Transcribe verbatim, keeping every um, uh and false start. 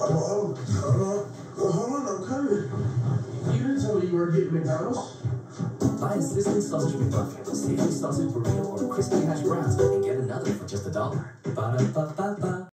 Oh, oh, uh, hold on, I'm coming. You didn't tell me you were getting McDonald's. Buy a sizzling sausage McMuffin, seafood sausage burrito, or crispy hash browns, and get another for just a dollar. Ba-da-ba-ba-ba.